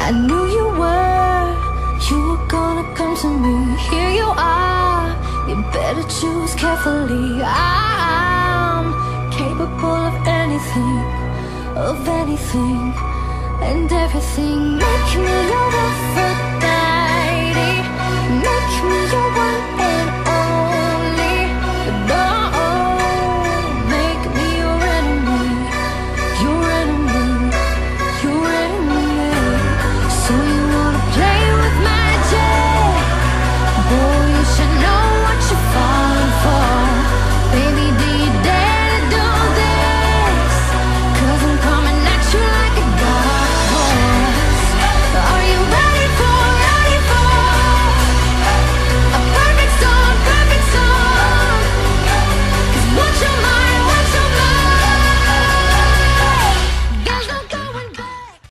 I knew you were gonna come to me. Here you are, you better choose carefully. I'm capable of anything and everything.